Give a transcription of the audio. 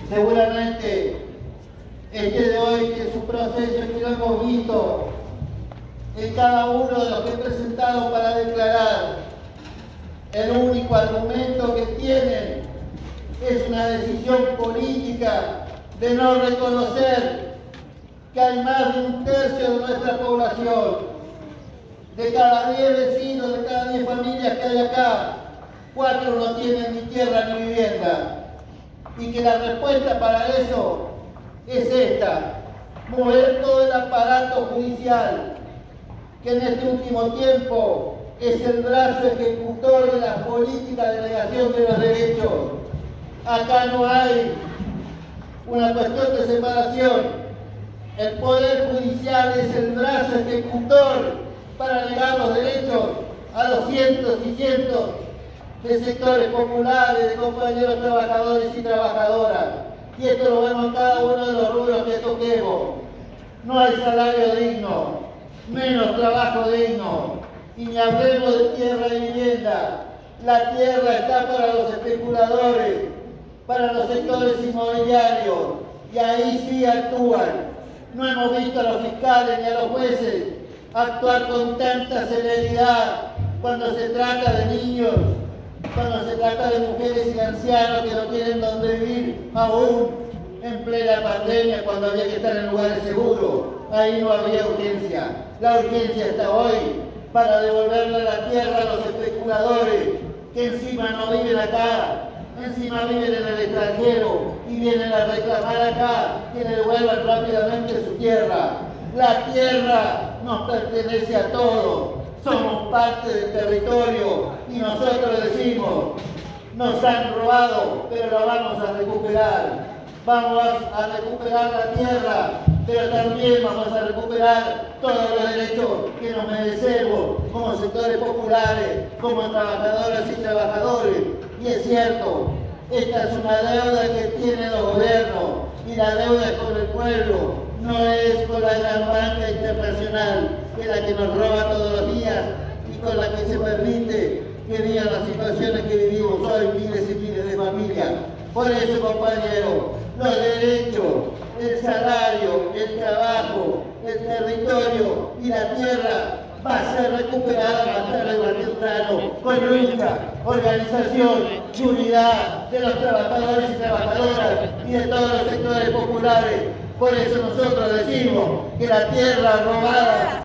Seguramente este de hoy, que es un proceso que lo hemos visto en cada uno de los que he presentado para declarar, el único argumento que tienen es una decisión política de no reconocer que hay más de un tercio de nuestra población, de cada 10 vecinos, de cada 10 familias que hay acá, 4 no tienen ni tierra ni vivienda. Y que la respuesta para eso es esta: mover todo el aparato judicial, que en este último tiempo es el brazo ejecutor de la política de negación de los derechos. Acá no hay una cuestión de separación. El Poder Judicial es el brazo ejecutor para negar los derechos a los cientos y cientos de sectores populares, de compañeros trabajadores y trabajadoras. Y esto lo vemos en cada uno de los rubros que toquemos. No hay salario digno, menos trabajo digno, y ni hablemos de tierra y vivienda. La tierra está para los especuladores, para los sectores inmobiliarios, y ahí sí actúan. No hemos visto a los fiscales ni a los jueces actuar con tanta celeridad cuando se trata de niños, cuando se trata de mujeres y ancianos que no tienen dónde vivir, aún en plena pandemia, cuando había que estar en lugares seguros. Ahí no había urgencia. La urgencia está hoy para devolverle la tierra a los especuladores, que encima no viven acá, encima viven en el extranjero y vienen a reclamar acá que le devuelvan rápidamente su tierra. La tierra nos pertenece a todos, somos parte del territorio y nosotros decimos: nos han robado, pero la vamos a recuperar. Vamos a recuperar la tierra, pero también vamos a recuperar todos los derechos que nos merecemos como sectores populares, como trabajadoras y trabajadores. Y es cierto, esta es una deuda que tienen los gobiernos, y la deuda es con el pueblo, no es con la gran banca internacional, que es la que nos roba todos los días y con la que se permite que vivan las situaciones que vivimos hoy miles y miles de familias. Por eso, compañeros, los derechos, el salario, el trabajo, el territorio y la tierra va a ser recuperada más tarde o temprano, con lucha, organización y unidad de los trabajadores y trabajadoras y de todos los sectores populares. Por eso nosotros decimos que la tierra robada